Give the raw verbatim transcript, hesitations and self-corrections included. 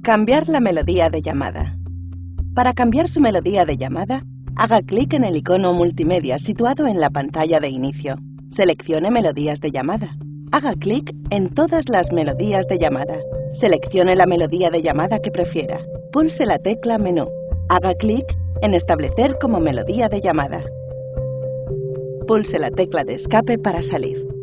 Cambiar la melodía de llamada. Para cambiar su melodía de llamada, haga clic en el icono multimedia situado en la pantalla de inicio. Seleccione melodías de llamada. Haga clic en todas las melodías de llamada. Seleccione la melodía de llamada que prefiera. Pulse la tecla menú. Haga clic en establecer como melodía de llamada. Pulse la tecla de escape para salir.